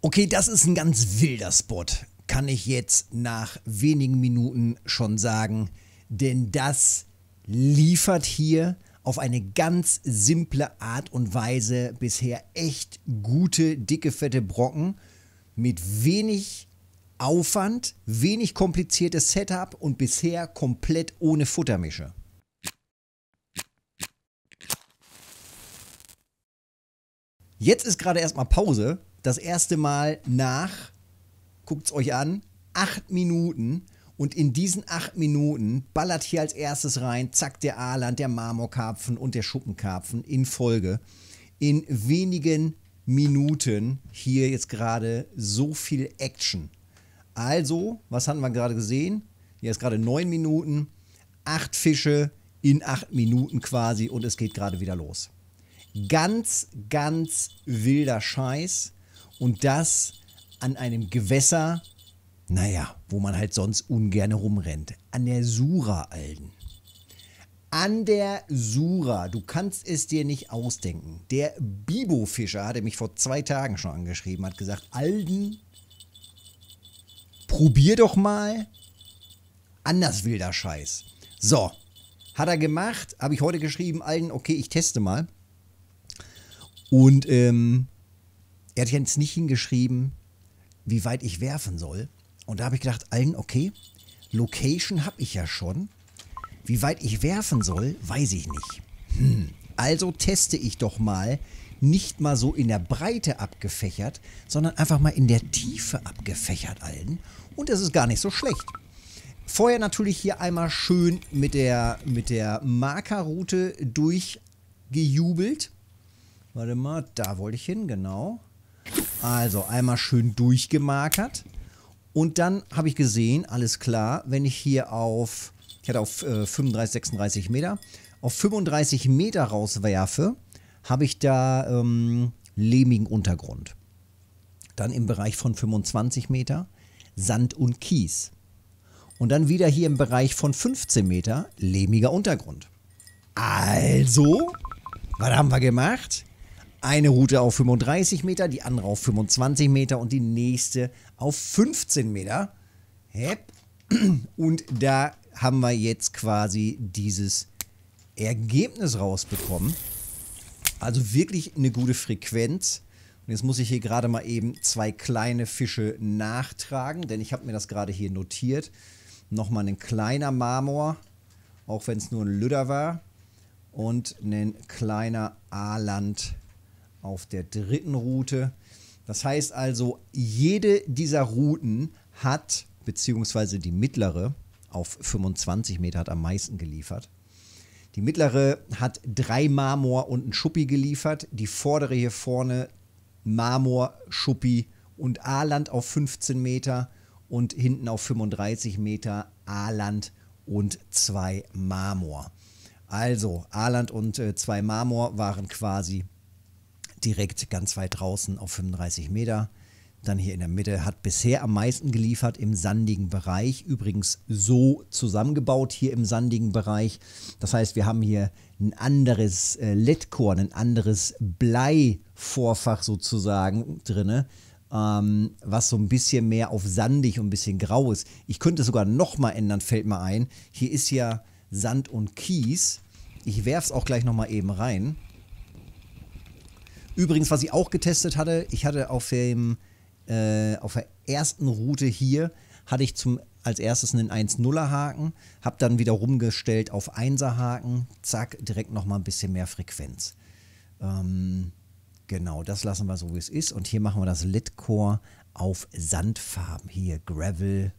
Okay, das ist ein ganz wilder Spot, kann ich jetzt nach wenigen Minuten schon sagen, denn das liefert hier auf eine ganz simple Art und Weise bisher echt gute, dicke, fette Brocken mit wenig Aufwand, wenig kompliziertes Setup und bisher komplett ohne Futtermische. Jetzt ist gerade erstmal Pause. Das erste Mal nach, guckt es euch an, 8 Minuten. Und in diesen 8 Minuten ballert hier als erstes rein, zack, der Aaland, der Marmorkarpfen und der Schuppenkarpfen in Folge. In wenigen Minuten hier jetzt gerade so viel Action. Also, was hatten wir gerade gesehen? Hier ist gerade 9 Minuten, 8 Fische in 8 Minuten quasi und es geht gerade wieder los. Ganz, ganz wilder Scheiß und das an einem Gewässer, naja, wo man halt sonst ungern rumrennt. An der Sura, Alden. An der Sura, du kannst es dir nicht ausdenken. Der Bibo-Fischer hatte mich vor 2 Tagen schon angeschrieben, hat gesagt, Alden, probier doch mal. Anders wilder Scheiß. So, hat er gemacht, habe ich heute geschrieben, Alden, okay, ich teste mal. Und er hat jetzt nicht hingeschrieben, wie weit ich werfen soll. Und da habe ich gedacht, Allen, okay, Location habe ich ja schon. Wie weit ich werfen soll, weiß ich nicht. Also teste ich doch mal, nicht mal so in der Breite abgefächert, sondern einfach mal in der Tiefe abgefächert, Allen. Und das ist gar nicht so schlecht. Vorher natürlich hier einmal schön mit der Markerroute durchgejubelt. Warte mal, da wollte ich hin, genau. Also einmal schön durchgemarkert. Und dann habe ich gesehen, alles klar, wenn ich hier ich hatte auf 35, 36 Meter, auf 35 Meter rauswerfe, habe ich da lehmigen Untergrund. Dann im Bereich von 25 Meter Sand und Kies. Und dann wieder hier im Bereich von 15 Meter lehmiger Untergrund. Also, was haben wir gemacht? Eine Route auf 35 Meter, die andere auf 25 Meter und die nächste auf 15 Meter. Und da haben wir jetzt quasi dieses Ergebnis rausbekommen. Also wirklich eine gute Frequenz. Und jetzt muss ich hier gerade mal eben 2 kleine Fische nachtragen, denn ich habe mir das gerade hier notiert. Nochmal ein kleiner Marmor, auch wenn es nur ein Lüder war. Und ein kleiner Aaland auf der dritten Route. Das heißt also, jede dieser Routen hat, beziehungsweise die mittlere auf 25 Meter hat am meisten geliefert. Die mittlere hat 3 Marmor und einen Schuppi geliefert. Die vordere hier vorne Marmor, Schuppi und Aaland auf 15 Meter. Und hinten auf 35 Meter Aaland und 2 Marmor. Also Aaland und 2 Marmor waren quasi direkt ganz weit draußen auf 35 Meter. Dann hier in der Mitte hat bisher am meisten geliefert im sandigen Bereich. Übrigens so zusammengebaut hier im sandigen Bereich. Das heißt, wir haben hier ein anderes LED-Core, ein anderes Bleivorfach sozusagen drin, was so ein bisschen mehr auf sandig und ein bisschen grau ist. Ich könnte es sogar nochmal ändern, fällt mir ein. Hier ist ja Sand und Kies. Ich werfe es auch gleich nochmal eben rein. Übrigens, was ich auch getestet hatte, ich hatte auf der ersten Route hier, hatte ich als erstes einen 1-0er Haken, habe dann wieder rumgestellt auf 1er Haken, zack, direkt nochmal ein bisschen mehr Frequenz. Genau, das lassen wir so, wie es ist. Und hier machen wir das LED-Core auf Sandfarben. Hier Gravel,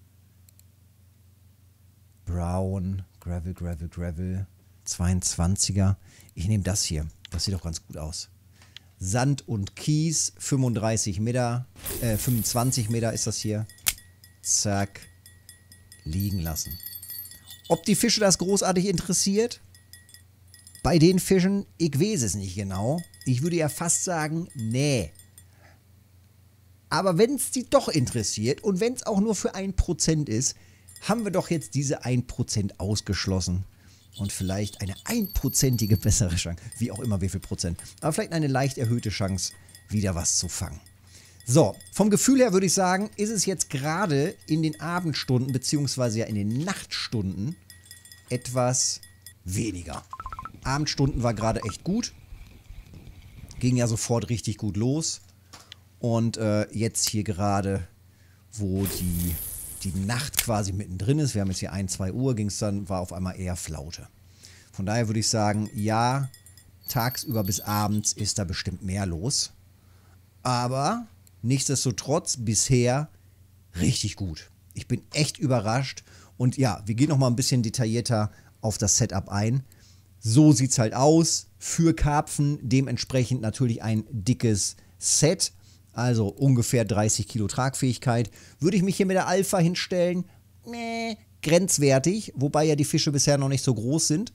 Brown, Gravel, Gravel, Gravel, 22er. Ich nehme das hier, das sieht doch ganz gut aus. Sand und Kies, 25 Meter ist das hier. Zack, liegen lassen. Ob die Fische das großartig interessiert? Bei den Fischen, ich weiß es nicht genau. Ich würde ja fast sagen, nee. Aber wenn es die doch interessiert und wenn es auch nur für 1% ist, haben wir doch jetzt diese 1% ausgeschlossen. Und vielleicht eine 1%ige bessere Chance, wie auch immer wie viel Prozent, aber vielleicht eine leicht erhöhte Chance, wieder was zu fangen. So, vom Gefühl her würde ich sagen, ist es jetzt gerade in den Abendstunden, beziehungsweise ja in den Nachtstunden, etwas weniger. Abendstunden war gerade echt gut. Ging ja sofort richtig gut los. Und jetzt hier gerade, wo die Nacht quasi mittendrin ist, wir haben jetzt hier 1, 2 Uhr, ging es dann, war auf einmal eher Flaute. Von daher würde ich sagen, ja, tagsüber bis abends ist da bestimmt mehr los. Aber nichtsdestotrotz bisher richtig gut. Ich bin echt überrascht. Und ja, wir gehen nochmal ein bisschen detaillierter auf das Setup ein. So sieht es halt aus. Für Karpfen dementsprechend natürlich ein dickes Set. Also ungefähr 30 Kilo Tragfähigkeit. Würde ich mich hier mit der Alpha hinstellen? Grenzwertig. Wobei ja die Fische bisher noch nicht so groß sind.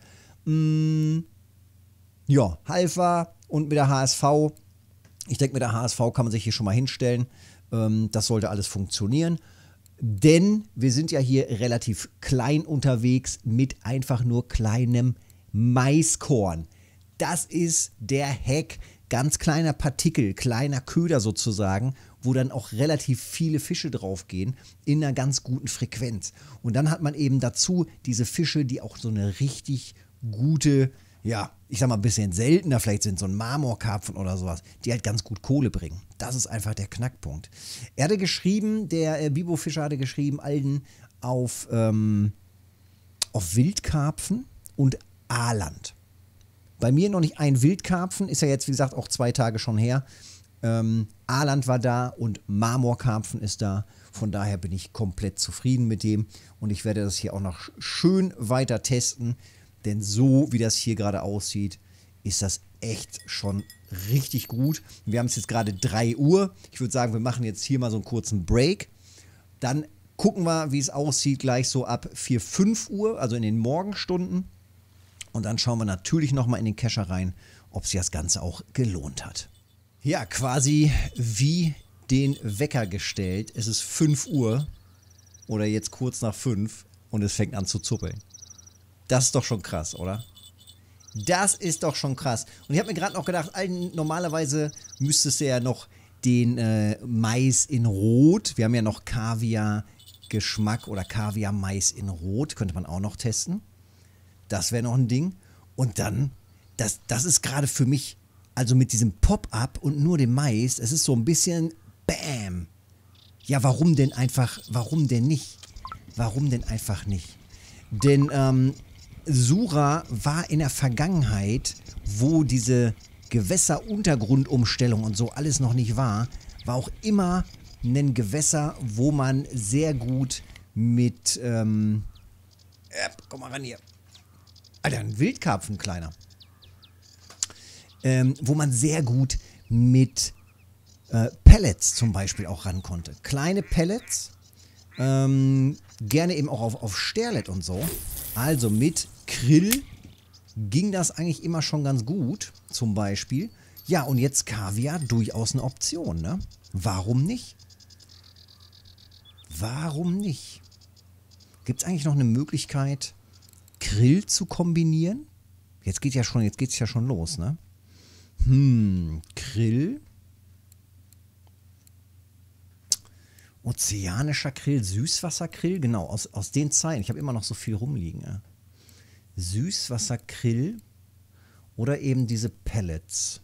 Ja, Alpha und mit der HSV. Ich denke, mit der HSV kann man sich hier schon mal hinstellen. Das sollte alles funktionieren. Denn wir sind ja hier relativ klein unterwegs mit einfach nur kleinem Maiskorn. Das ist der Hack. Ganz kleiner Partikel, kleiner Köder sozusagen, wo dann auch relativ viele Fische draufgehen in einer ganz guten Frequenz. Und dann hat man eben dazu diese Fische, die auch so eine richtig gute, ja, ich sag mal ein bisschen seltener, vielleicht sind so ein Marmorkarpfen oder sowas, die halt ganz gut Kohle bringen. Das ist einfach der Knackpunkt. Er hatte geschrieben, der Bibo Fischer hatte geschrieben, Alden auf Wildkarpfen und Aaland. Bei mir noch nicht ein Wildkarpfen, ist ja jetzt wie gesagt auch 2 Tage schon her. Aaland war da und Marmorkarpfen ist da. Von daher bin ich komplett zufrieden mit dem. Und ich werde das hier auch noch schön weiter testen. Denn so wie das hier gerade aussieht, ist das echt schon richtig gut. Wir haben es jetzt gerade 3 Uhr. Ich würde sagen, wir machen jetzt hier mal so einen kurzen Break. Dann gucken wir, wie es aussieht, gleich so ab 4, 5 Uhr, also in den Morgenstunden. Und dann schauen wir natürlich nochmal in den Kescher rein, ob sich das Ganze auch gelohnt hat. Ja, quasi wie den Wecker gestellt. Es ist 5 Uhr oder jetzt kurz nach 5 und es fängt an zu zuppeln. Das ist doch schon krass, oder? Das ist doch schon krass. Und ich habe mir gerade noch gedacht, normalerweise müsstest du ja noch den Mais in Rot. Wir haben ja noch Kaviar-Geschmack oder Kaviar-Mais in Rot. Könnte man auch noch testen. Das wäre noch ein Ding. Und dann, das ist gerade für mich, also mit diesem Pop-Up und nur dem Mais, es ist so ein bisschen Bam. Ja, warum denn nicht? Warum denn einfach nicht? Denn Sura war in der Vergangenheit, wo diese Gewässeruntergrundumstellung und so alles noch nicht war auch immer ein Gewässer, wo man sehr gut mit, komm mal ran hier. Alter, ein Wildkarpfen, kleiner. Wo man sehr gut mit Pellets zum Beispiel auch ran konnte. Kleine Pellets, gerne eben auch auf Sterlet und so. Also mit Krill ging das eigentlich immer schon ganz gut, zum Beispiel. Ja, und jetzt Kaviar, durchaus eine Option, ne? Warum nicht? Warum nicht? Gibt es eigentlich noch eine Möglichkeit, Krill zu kombinieren? Jetzt geht's ja schon los, ne? Krill. Ozeanischer Krill, Süßwasserkrill, genau, aus den Zeiten. Ich habe immer noch so viel rumliegen. Ja. Süßwasserkrill oder eben diese Pellets.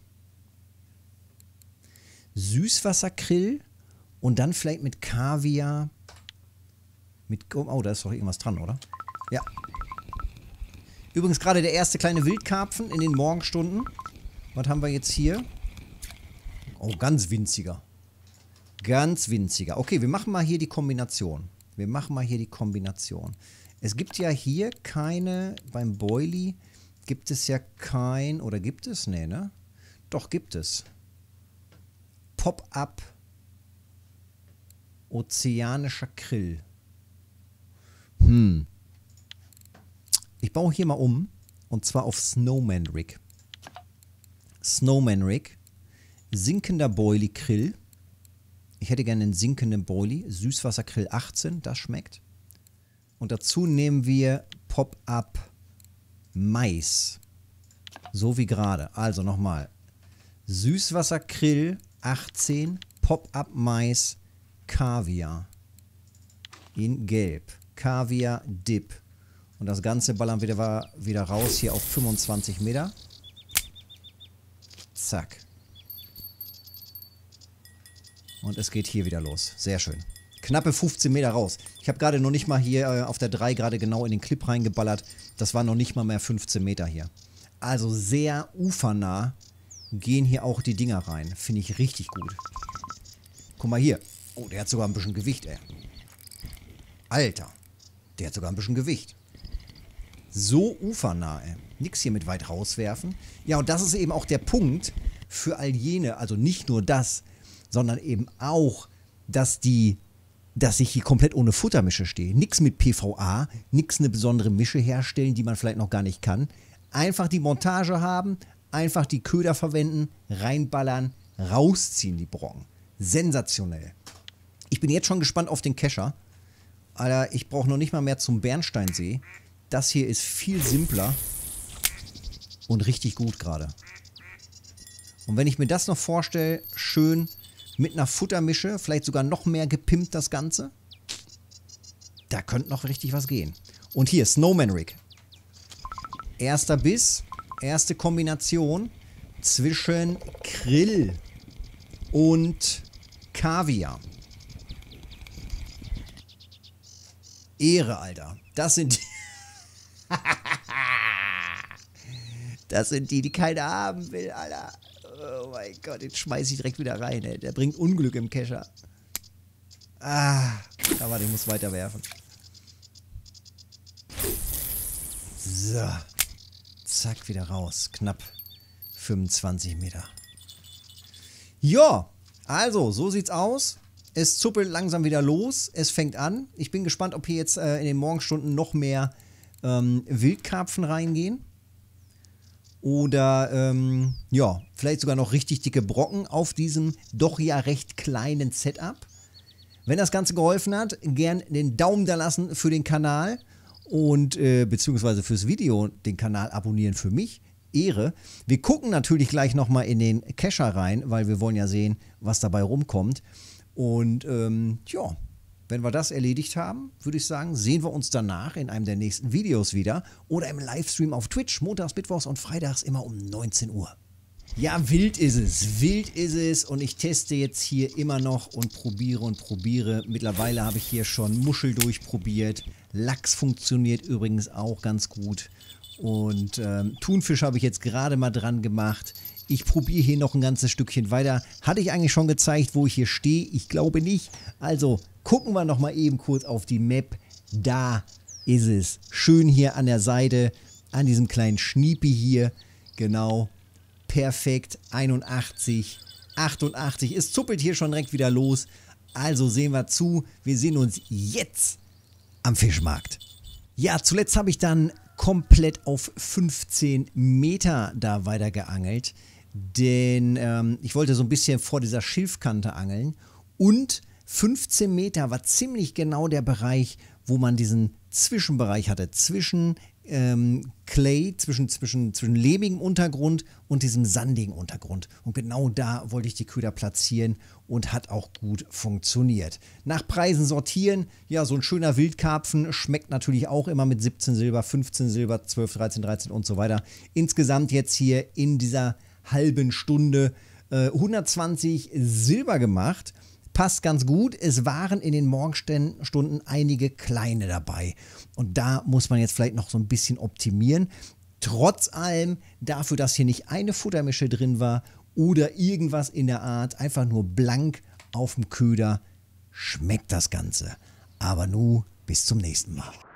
Süßwasserkrill und dann vielleicht mit Kaviar. Oh, da ist doch irgendwas dran, oder? Ja. Übrigens gerade der erste kleine Wildkarpfen in den Morgenstunden. Was haben wir jetzt hier? Oh, ganz winziger. Ganz winziger. Okay, wir machen mal hier die Kombination. Es gibt ja hier keine, beim Boilie gibt es ja kein, oder gibt es? Nee, ne? Doch, gibt es. Pop-up ozeanischer Krill. Ich baue hier mal um. Und zwar auf Snowman Rig. Snowman Rig. Sinkender Boilie Krill. Ich hätte gerne einen sinkenden Boilie. Süßwasserkrill 18, das schmeckt. Und dazu nehmen wir Pop-up Mais. So wie gerade. Also nochmal. Süßwasserkrill 18 Pop-Up-Mais Kaviar. In Gelb. Kaviar Dip. Und das Ganze ballern wir wieder raus hier auf 25 Meter. Zack. Und es geht hier wieder los. Sehr schön. Knappe 15 Meter raus. Ich habe gerade noch nicht mal hier auf der 3 gerade genau in den Clip reingeballert. Das war noch nicht mal mehr 15 Meter hier. Also sehr ufernah gehen hier auch die Dinger rein. Finde ich richtig gut. Guck mal hier. Oh, der hat sogar ein bisschen Gewicht, ey. Alter. Der hat sogar ein bisschen Gewicht. So ufernah, ey. Nix hier mit weit rauswerfen. Ja, und das ist eben auch der Punkt für all jene, also nicht nur das, sondern eben auch, dass ich hier komplett ohne Futtermische stehe. Nix mit PVA, nix eine besondere Mische herstellen, die man vielleicht noch gar nicht kann. Einfach die Montage haben, einfach die Köder verwenden, reinballern, rausziehen die Brocken. Sensationell. Ich bin jetzt schon gespannt auf den Kescher. Alter, ich brauche noch nicht mal mehr zum Bernsteinsee. Das hier ist viel simpler und richtig gut gerade. Und wenn ich mir das noch vorstelle, schön mit einer Futtermische, vielleicht sogar noch mehr gepimpt das Ganze, da könnte noch richtig was gehen. Und hier, Snowman Rig. Erster Biss, erste Kombination zwischen Krill und Kaviar. Ehre, Alter. Das sind das sind die keiner haben will, Alter. Oh mein Gott, den schmeiße ich direkt wieder rein, ey. Der bringt Unglück im Kescher. Aber ich muss weiter werfen. So. Zack, wieder raus. Knapp 25 Meter. Ja, also, so sieht's aus. Es zuppelt langsam wieder los. Es fängt an. Ich bin gespannt, ob hier jetzt in den Morgenstunden noch mehr Wildkarpfen reingehen. Oder, ja, vielleicht sogar noch richtig dicke Brocken auf diesem doch ja recht kleinen Setup. Wenn das Ganze geholfen hat, gern den Daumen da lassen für den Kanal und beziehungsweise fürs Video den Kanal abonnieren für mich. Ehre. Wir gucken natürlich gleich nochmal in den Kescher rein, weil wir wollen ja sehen, was dabei rumkommt. Und ja, wenn wir das erledigt haben, würde ich sagen, sehen wir uns danach in einem der nächsten Videos wieder oder im Livestream auf Twitch, montags, mittwochs und freitags immer um 19 Uhr. Ja, wild ist es und ich teste jetzt hier immer noch und probiere. Mittlerweile habe ich hier schon Muschel durchprobiert, Lachs funktioniert übrigens auch ganz gut und Thunfisch habe ich jetzt gerade mal dran gemacht. Ich probiere hier noch ein ganzes Stückchen weiter. Hatte ich eigentlich schon gezeigt, wo ich hier stehe? Ich glaube nicht. Also gucken wir noch mal eben kurz auf die Map. Da ist es. Schön hier an der Seite, an diesem kleinen Schniepi hier. Genau. Perfekt. 81, 88. Es zuppelt hier schon direkt wieder los. Also sehen wir zu. Wir sehen uns jetzt am Fischmarkt. Ja, zuletzt habe ich dann komplett auf 15 Meter da weiter geangelt. Denn ich wollte so ein bisschen vor dieser Schilfkante angeln. Und 15 Meter war ziemlich genau der Bereich, wo man diesen Zwischenbereich hatte. Zwischen Clay, zwischen lehmigem Untergrund und diesem sandigen Untergrund. Und genau da wollte ich die Köder platzieren und hat auch gut funktioniert. Nach Preisen sortieren, ja, so ein schöner Wildkarpfen schmeckt natürlich auch immer mit 17 Silber, 15 Silber, 12, 13 und so weiter. Insgesamt jetzt hier in dieser halben Stunde 120 Silber gemacht. Passt ganz gut. Es waren in den Morgenstunden einige kleine dabei. Und da muss man jetzt vielleicht noch so ein bisschen optimieren. Trotz allem, dafür, dass hier nicht eine Futtermische drin war oder irgendwas in der Art, einfach nur blank auf dem Köder, schmeckt das Ganze. Aber nun bis zum nächsten Mal.